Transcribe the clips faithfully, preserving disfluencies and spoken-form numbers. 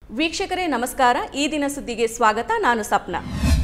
ವೀಕ್ಷಕರೇ ನಮಸ್ಕಾರ. ಈ ದಿನ ಸುದ್ದಿಗೆ ಸ್ವಾಗತ. ನಾನು ಸಪ್ನ.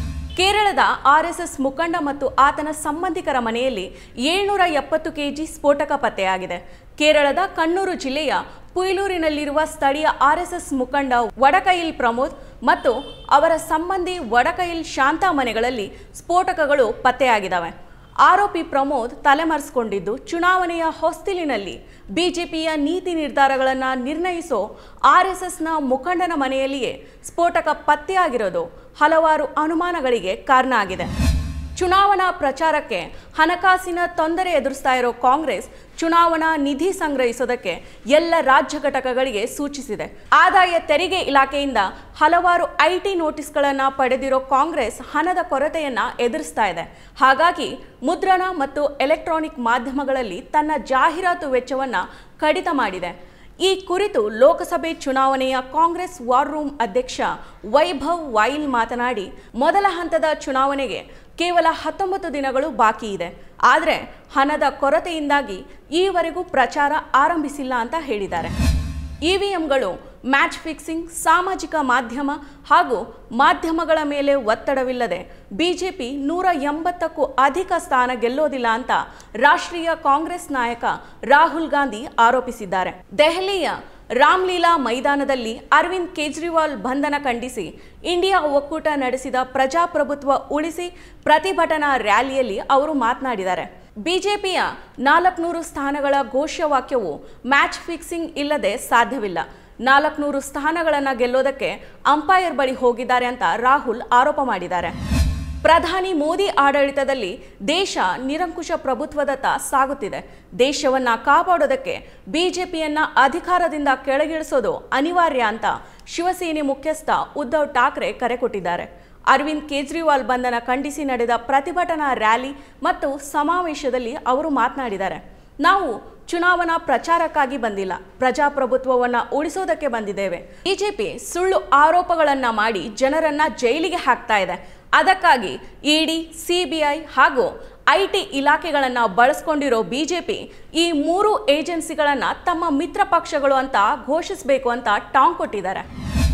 ಕೇರಳದ ಆರ್ಎಸ್ಎಸ್ ಮುಖಂಡ ಮತ್ತು ಆತನ ಸಂಬಂಧಿಕರ ಮನೆಯಲ್ಲಿ ಏಳ್ನೂರ ಎಪ್ಪತ್ತು ಕೆಜಿ ಸ್ಫೋಟಕ ಪತ್ತೆಯಾಗಿದೆ. ಕೇರಳದ ಕಣ್ಣೂರು ಜಿಲ್ಲೆಯ ಪುಯ್ಲೂರಿನಲ್ಲಿರುವ ಸ್ಥಳೀಯ ಆರ್ಎಸ್ಎಸ್ ಮುಖಂಡ ವಡಕೈಲ್ ಪ್ರಮೋದ್ ಮತ್ತು ಅವರ ಸಂಬಂಧಿ ವಡಕೈಲ್ ಶಾಂತಾ ಮನೆಗಳಲ್ಲಿ ಸ್ಫೋಟಕಗಳು ಪತ್ತೆಯಾಗಿದ್ದಾವೆ. ಆರೋಪಿ ಪ್ರಮೋದ್ ತಲೆಮರೆಸಿಕೊಂಡಿದ್ದು ಚುನಾವಣೆಯ ಹೊಸ್ತಿಲಿನಲ್ಲಿ ಬಿಜೆಪಿಯ ನೀತಿ ನಿರ್ಧಾರಗಳನ್ನು ನಿರ್ಣಯಿಸೋ ಆರ್ಎಸ್ಎಸ್ನ ಮುಖಂಡನ ಮನೆಯಲ್ಲಿಯೇ ಸ್ಫೋಟಕ ಪತ್ತೆಯಾಗಿರೋದು ಹಲವಾರು ಅನುಮಾನಗಳಿಗೆ ಕಾರಣ ಆಗಿದೆ. ಚುನಾವಣಾ ಪ್ರಚಾರಕ್ಕೆ ಹಣಕಾಸಿನ ತೊಂದರೆ ಎದುರಿಸ್ತಾ ಇರೋ ಕಾಂಗ್ರೆಸ್ ಚುನಾವಣಾ ನಿಧಿ ಸಂಗ್ರಹಿಸೋದಕ್ಕೆ ಎಲ್ಲ ರಾಜ್ಯ ಘಟಕಗಳಿಗೆ ಸೂಚಿಸಿದೆ. ಆದಾಯ ತೆರಿಗೆ ಇಲಾಖೆಯಿಂದ ಹಲವಾರು ಐಟಿ ನೋಟಿಸ್ಗಳನ್ನು ಪಡೆದಿರೋ ಕಾಂಗ್ರೆಸ್ ಹಣದ ಕೊರತೆಯನ್ನು ಎದುರಿಸ್ತಾ ಇದೆ. ಹಾಗಾಗಿ ಮುದ್ರಣ ಮತ್ತು ಎಲೆಕ್ಟ್ರಾನಿಕ್ ಮಾಧ್ಯಮಗಳಲ್ಲಿ ತನ್ನ ಜಾಹೀರಾತು ವೆಚ್ಚವನ್ನು ಕಡಿತ ಮಾಡಿದೆ. ಈ ಕುರಿತು ಲೋಕಸಭೆ ಚುನಾವಣೆಯ ಕಾಂಗ್ರೆಸ್ ವಾರ್ ರೂಮ್ ಅಧ್ಯಕ್ಷ ವೈಭವ್ ವಾಯಿಲ್ ಮಾತನಾಡಿ, ಮೊದಲ ಹಂತದ ಚುನಾವಣೆಗೆ ಕೇವಲ ಹತ್ತೊಂಬತ್ತು ದಿನಗಳು ಬಾಕಿ ಇದೆ. ಆದರೆ ಹಣದ ಕೊರತೆಯಿಂದಾಗಿ ಈವರೆಗೂ ಪ್ರಚಾರ ಆರಂಭಿಸಿಲ್ಲ ಅಂತ ಹೇಳಿದ್ದಾರೆ. ಇವಿಎಂಗಳು, ಮ್ಯಾಚ್ ಫಿಕ್ಸಿಂಗ್, ಸಾಮಾಜಿಕ ಮಾಧ್ಯಮ ಹಾಗೂ ಮಾಧ್ಯಮಗಳ ಮೇಲೆ ಒತ್ತಡವಿಲ್ಲದೆ ಬಿಜೆಪಿ ನೂರ ಎಂಬತ್ತಕ್ಕೂ ಅಧಿಕ ಸ್ಥಾನ ಗೆಲ್ಲೋದಿಲ್ಲ ಅಂತ ರಾಷ್ಟ್ರೀಯ ಕಾಂಗ್ರೆಸ್ ನಾಯಕ ರಾಹುಲ್ ಗಾಂಧಿ ಆರೋಪಿಸಿದ್ದಾರೆ. ದೆಹಲಿಯ ರಾಮ್ಲೀಲಾ ಮೈದಾನದಲ್ಲಿ ಅರವಿಂದ್ ಕೇಜ್ರಿವಾಲ್ ಬಂಧನ ಖಂಡಿಸಿ ಇಂಡಿಯಾ ಒಕ್ಕೂಟ ನಡೆಸಿದ ಪ್ರಜಾಪ್ರಭುತ್ವ ಉಳಿಸಿ ಪ್ರತಿಭಟನಾ ರ್ಯಾಲಿಯಲ್ಲಿ ಅವರು ಮಾತನಾಡಿದ್ದಾರೆ. ಬಿಜೆಪಿಯ ನಾಲ್ಕುನೂರು ಸ್ಥಾನಗಳ ಘೋಷವಾಕ್ಯವು ಮ್ಯಾಚ್ ಫಿಕ್ಸಿಂಗ್ ಇಲ್ಲದೆ ಸಾಧ್ಯವಿಲ್ಲ. ನಾಲ್ಕುನೂರು ಸ್ಥಾನಗಳನ್ನು ಗೆಲ್ಲೋದಕ್ಕೆ ಅಂಪೈರ್ ಬಳಿ ಹೋಗಿದ್ದಾರೆ ಅಂತ ರಾಹುಲ್ ಆರೋಪ ಮಾಡಿದ್ದಾರೆ. ಪ್ರಧಾನಿ ಮೋದಿ ಆಡಳಿತದಲ್ಲಿ ದೇಶ ನಿರಂಕುಶ ಪ್ರಭುತ್ವದತ್ತ ಸಾಗುತ್ತಿದೆ. ದೇಶವನ್ನ ಕಾಪಾಡೋದಕ್ಕೆ ಬಿಜೆಪಿಯನ್ನ ಅಧಿಕಾರದಿಂದ ಕೆಳಗಿಳಿಸೋದು ಅನಿವಾರ್ಯ ಅಂತ ಶಿವಸೇನೆ ಮುಖ್ಯಸ್ಥ ಉದ್ಧವ್ ಠಾಕ್ರೆ ಕರೆ ಕೊಟ್ಟಿದ್ದಾರೆ. ಅರವಿಂದ್ ಕೇಜ್ರಿವಾಲ್ ಬಂಧನ ಖಂಡಿಸಿ ನಡೆದ ಪ್ರತಿಭಟನಾ ರ್ಯಾಲಿ ಮತ್ತು ಸಮಾವೇಶದಲ್ಲಿ ಅವರು ಮಾತನಾಡಿದ್ದಾರೆ. ನಾವು ಚುನಾವಣಾ ಪ್ರಚಾರಕ್ಕಾಗಿ ಬಂದಿಲ್ಲ, ಪ್ರಜಾಪ್ರಭುತ್ವವನ್ನು ಉಳಿಸೋದಕ್ಕೆ ಬಂದಿದ್ದೇವೆ. ಬಿಜೆಪಿ ಸುಳ್ಳು ಆರೋಪಗಳನ್ನು ಮಾಡಿ ಜನರನ್ನ ಜೈಲಿಗೆ ಹಾಕ್ತಾ ಇದೆ. ಅದಕ್ಕಾಗಿ ಇಡಿ, ಸಿಬಿಐ ಹಾಗೂ ಐಟಿ ಇಲಾಖೆಗಳನ್ನು ಬಳಸ್ಕೊಂಡಿರೋ ಬಿಜೆಪಿ ಈ ಮೂರು ಏಜೆನ್ಸಿಗಳನ್ನು ತಮ್ಮ ಮಿತ್ರ ಪಕ್ಷಗಳು ಅಂತ ಘೋಷಿಸಬೇಕು ಅಂತ ಟಾಂಗ್ ಕೊಟ್ಟಿದ್ದಾರೆ.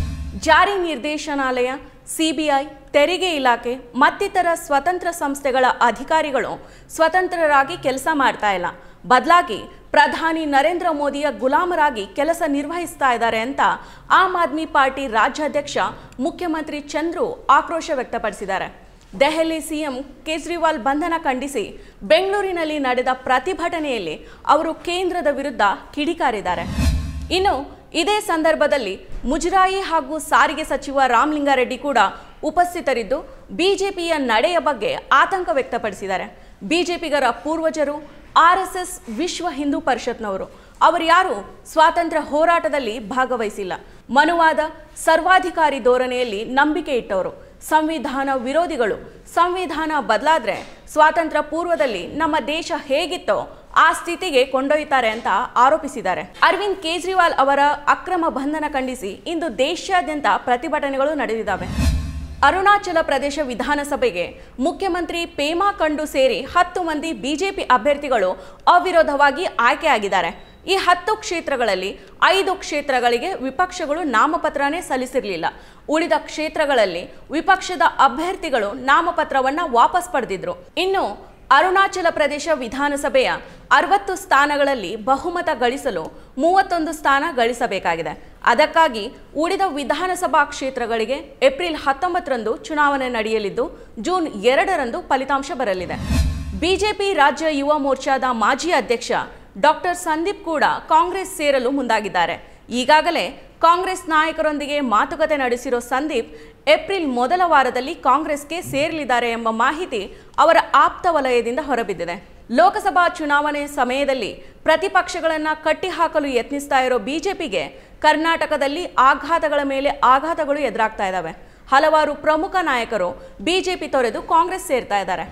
ಜಾರಿ ನಿರ್ದೇಶನಾಲಯ, ಸಿಬಿಐ, ತೆರಿಗೆ ಇಲಾಖೆ ಮತ್ತಿತರ ಸ್ವತಂತ್ರ ಸಂಸ್ಥೆಗಳ ಅಧಿಕಾರಿಗಳು ಸ್ವತಂತ್ರರಾಗಿ ಕೆಲಸ ಮಾಡ್ತಾ ಇಲ್ಲ. ಬದಲಾಗಿ ಪ್ರಧಾನಿ ನರೇಂದ್ರ ಮೋದಿಯ ಗುಲಾಮರಾಗಿ ಕೆಲಸ ನಿರ್ವಹಿಸ್ತಾ ಇದ್ದಾರೆ ಅಂತ ಆಮ್ ಆದ್ಮಿ ಪಾರ್ಟಿ ರಾಜ್ಯಾಧ್ಯಕ್ಷ ಮುಖ್ಯಮಂತ್ರಿ ಚಂದ್ರು ಆಕ್ರೋಶ ವ್ಯಕ್ತಪಡಿಸಿದ್ದಾರೆ. ದೆಹಲಿ ಸಿಎಂ ಕೇಜ್ರಿವಾಲ್ ಬಂಧನ ಖಂಡಿಸಿ ಬೆಂಗಳೂರಿನಲ್ಲಿ ನಡೆದ ಪ್ರತಿಭಟನೆಯಲ್ಲಿ ಅವರು ಕೇಂದ್ರದ ವಿರುದ್ಧ ಕಿಡಿಕಾರಿದ್ದಾರೆ. ಇನ್ನು ಇದೇ ಸಂದರ್ಭದಲ್ಲಿ ಮುಜರಾಯಿ ಹಾಗೂ ಸಾರಿಗೆ ಸಚಿವ ರಾಮಲಿಂಗಾರೆಡ್ಡಿ ಕೂಡ ಉಪಸ್ಥಿತರಿದ್ದು ಬಿಜೆಪಿಯ ನಡೆಯ ಬಗ್ಗೆ ಆತಂಕ ವ್ಯಕ್ತಪಡಿಸಿದ್ದಾರೆ. ಬಿಜೆಪಿಗರ ಪೂರ್ವಜರು ಆರ್ಎಸ್ಎಸ್ ವಿಶ್ವ ಹಿಂದೂ ಪರಿಷತ್ನವರು. ಅವರು ಯಾರು ಸ್ವಾತಂತ್ರ್ಯ ಹೋರಾಟದಲ್ಲಿ ಭಾಗವಹಿಸಿಲ್ಲ. ಮನುವಾದ, ಸರ್ವಾಧಿಕಾರಿ ಧೋರಣೆಯಲ್ಲಿ ನಂಬಿಕೆ ಇಟ್ಟವರು, ಸಂವಿಧಾನ ವಿರೋಧಿಗಳು. ಸಂವಿಧಾನ ಬದಲಾದ್ರೆ ಸ್ವಾತಂತ್ರ್ಯ ಪೂರ್ವದಲ್ಲಿ ನಮ್ಮ ದೇಶ ಹೇಗಿತ್ತೋ ಆ ಸ್ಥಿತಿಗೆ ಕೊಂಡೊಯ್ತಾರೆ ಅಂತ ಆರೋಪಿಸಿದ್ದಾರೆ. ಅರವಿಂದ್ ಕೇಜ್ರಿವಾಲ್ ಅವರ ಅಕ್ರಮ ಬಂಧನ ಖಂಡಿಸಿ ಇಂದು ದೇಶಾದ್ಯಂತ ಪ್ರತಿಭಟನೆಗಳು ನಡೆದಿದ್ದಾವೆ. ಅರುಣಾಚಲ ಪ್ರದೇಶ ವಿಧಾನಸಭೆಗೆ ಮುಖ್ಯಮಂತ್ರಿ ಪೇಮಾ ಖಂಡು ಸೇರಿ ಹತ್ತು ಮಂದಿ ಬಿಜೆಪಿ ಅಭ್ಯರ್ಥಿಗಳು ಅವಿರೋಧವಾಗಿ ಆಯ್ಕೆಯಾಗಿದ್ದಾರೆ. ಈ ಹತ್ತು ಕ್ಷೇತ್ರಗಳಲ್ಲಿ ಐದು ಕ್ಷೇತ್ರಗಳಿಗೆ ವಿಪಕ್ಷಗಳು ನಾಮಪತ್ರನೇ ಸಲ್ಲಿಸಿರಲಿಲ್ಲ. ಉಳಿದ ಕ್ಷೇತ್ರಗಳಲ್ಲಿ ವಿಪಕ್ಷದ ಅಭ್ಯರ್ಥಿಗಳು ನಾಮಪತ್ರವನ್ನು ವಾಪಸ್ ಪಡೆದಿದ್ರು. ಇನ್ನು ಅರುಣಾಚಲ ಪ್ರದೇಶ ವಿಧಾನಸಭೆಯ ಅರವತ್ತು ಸ್ಥಾನಗಳಲ್ಲಿ ಬಹುಮತ ಗಳಿಸಲು ಮೂವತ್ತೊಂದು ಸ್ಥಾನ ಗಳಿಸಬೇಕಾಗಿದೆ. ಅದಕ್ಕಾಗಿ ಉಳಿದ ವಿಧಾನಸಭಾ ಕ್ಷೇತ್ರಗಳಿಗೆ ಏಪ್ರಿಲ್ ಹತ್ತೊಂಬತ್ತರಂದು ಚುನಾವಣೆ ನಡೆಯಲಿದ್ದು ಜೂನ್ ಎರಡರಂದು ಫಲಿತಾಂಶ ಬರಲಿದೆ. ಬಿಜೆಪಿ ರಾಜ್ಯ ಯುವ ಮೋರ್ಚಾದ ಮಾಜಿ ಅಧ್ಯಕ್ಷ ಡಾಕ್ಟರ್ ಸಂದೀಪ್ ಕೂಡ ಕಾಂಗ್ರೆಸ್ ಸೇರಲು ಮುಂದಾಗಿದ್ದಾರೆ. ಈಗಾಗಲೇ ಕಾಂಗ್ರೆಸ್ ನಾಯಕರೊಂದಿಗೆ ಮಾತುಕತೆ ನಡೆಸಿರೋ ಸಂದೀಪ್ ಏಪ್ರಿಲ್ ಮೊದಲ ವಾರದಲ್ಲಿ ಕಾಂಗ್ರೆಸ್ಗೆ ಸೇರಲಿದ್ದಾರೆ ಎಂಬ ಮಾಹಿತಿ ಅವರ ಆಪ್ತ ವಲಯದಿಂದ ಹೊರಬಿದ್ದಿದೆ. ಲೋಕಸಭಾ ಚುನಾವಣೆ ಸಮಯದಲ್ಲಿ ಪ್ರತಿಪಕ್ಷಗಳನ್ನು ಕಟ್ಟಿಹಾಕಲು ಯತ್ನಿಸ್ತಾ ಇರೋ ಬಿಜೆಪಿಗೆ ಕರ್ನಾಟಕದಲ್ಲಿ ಆಘಾತಗಳ ಮೇಲೆ ಆಘಾತಗಳು ಎದುರಾಗ್ತಾ ಇದ್ದಾವೆ. ಹಲವಾರು ಪ್ರಮುಖ ನಾಯಕರು ಬಿಜೆಪಿ ತೊರೆದು ಕಾಂಗ್ರೆಸ್ ಸೇರ್ತಾ ಇದ್ದಾರೆ.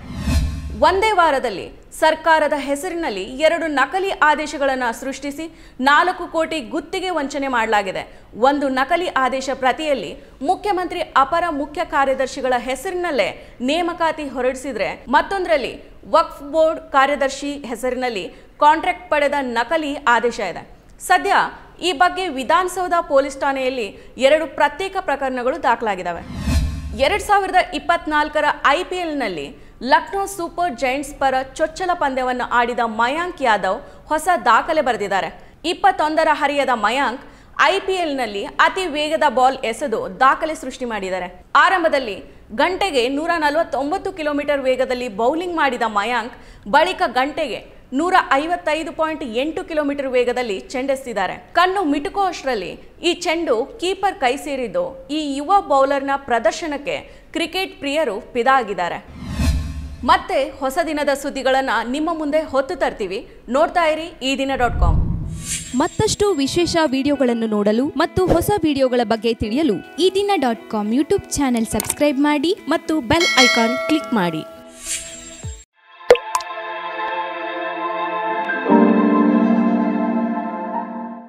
ಒಂದೇ ವಾರದಲ್ಲಿ ಸರ್ಕಾರದ ಹೆಸರಿನಲ್ಲಿ ಎರಡು ನಕಲಿ ಆದೇಶಗಳನ್ನು ಸೃಷ್ಟಿಸಿ ನಾಲ್ಕು ಕೋಟಿ ಗುತ್ತಿಗೆ ವಂಚನೆ ಮಾಡಲಾಗಿದೆ. ಒಂದು ನಕಲಿ ಆದೇಶ ಪ್ರತಿಯಲ್ಲಿ ಮುಖ್ಯಮಂತ್ರಿ ಅಪರ ಮುಖ್ಯ ಕಾರ್ಯದರ್ಶಿಗಳ ಹೆಸರಿನಲ್ಲೇ ನೇಮಕಾತಿ ಹೊರಡಿಸಿದ್ರೆ, ಮತ್ತೊಂದರಲ್ಲಿ ವಕ್ಫ್ ಬೋರ್ಡ್ ಕಾರ್ಯದರ್ಶಿ ಹೆಸರಿನಲ್ಲಿ ಕಾಂಟ್ರಾಕ್ಟ್ ಪಡೆದ ನಕಲಿ ಆದೇಶ ಇದೆ. ಸದ್ಯ ಈ ಬಗ್ಗೆ ವಿಧಾನಸೌಧ ಪೊಲೀಸ್ ಠಾಣೆಯಲ್ಲಿ ಎರಡು ಪ್ರತ್ಯೇಕ ಪ್ರಕರಣಗಳು ದಾಖಲಾಗಿದ್ದಾವೆ. ಎರಡ್ ಸಾವಿರದ ಇಪ್ಪತ್ನಾಲ್ಕರ ಐ ಪಿ ಎಲ್ನಲ್ಲಿ ಲಕ್ನೋ ಸೂಪರ್ ಜೈಂಟ್ಸ್ ಪರ ಚೊಚ್ಚಲ ಪಂದ್ಯವನ್ನು ಆಡಿದ ಮಯಾಂಕ್ ಯಾದವ್ ಹೊಸ ದಾಖಲೆ ಬರೆದಿದ್ದಾರೆ. ಇಪ್ಪತ್ತೊಂದರ ಹರಿಯದ ಮಯಾಂಕ್ ಐ ಪಿ ಎಲ್ನಲ್ಲಿ ಅತಿ ವೇಗದ ಬಾಲ್ ಎಸೆದು ದಾಖಲೆ ಸೃಷ್ಟಿ ಮಾಡಿದ್ದಾರೆ. ಆರಂಭದಲ್ಲಿ ಗಂಟೆಗೆ ನೂರ ನಲವತ್ತೊಂಬತ್ತು ಕಿಲೋಮೀಟರ್ ವೇಗದಲ್ಲಿ ಬೌಲಿಂಗ್ ಮಾಡಿದ ಮಯಾಂಕ್ ಬಳಿಕ ಗಂಟೆಗೆ ನೂರ ಐವತ್ತೈದು ಪಾಯಿಂಟ್ ಎಂಟು ಕಿಲೋಮೀಟರ್ ವೇಗದಲ್ಲಿ ಚೆಂಡೆಸೆದಿದ್ದಾರೆ. ಕಣ್ಣು ಮಿಟುಕೋ ಅಷ್ಟರಲ್ಲಿ ಈ ಚೆಂಡು ಕೀಪರ್ ಕೈ ಸೇರಿದ್ದು ಈ ಯುವ ಬೌಲರ್ನ ಪ್ರದರ್ಶನಕ್ಕೆ ಕ್ರಿಕೆಟ್ ಪ್ರಿಯರು ಫಿದಾ ಆಗಿದ್ದಾರೆ. ಮತ್ತೆ ಹೊಸ ದಿನದ ಸುದ್ದಿಗಳನ್ನು ನಿಮ್ಮ ಮುಂದೆ ಹೊತ್ತು ತರ್ತೀವಿ. ನೋಡ್ತಾ ಇರಿ ಈ ದಿನ ಡಾಟ್ ಕಾಮ್. ಮತ್ತಷ್ಟು ವಿಶೇಷ ವಿಡಿಯೋಗಳನ್ನು ನೋಡಲು ಮತ್ತು ಹೊಸ ವಿಡಿಯೋಗಳ ಬಗ್ಗೆ ತಿಳಿಯಲು ಈ ದಿನ dot com YouTube channel subscribe ಮಾಡಿ ಮತ್ತು ಬೆಲ್ ಐಕಾನ್ ಕ್ಲಿಕ್ ಮಾಡಿ.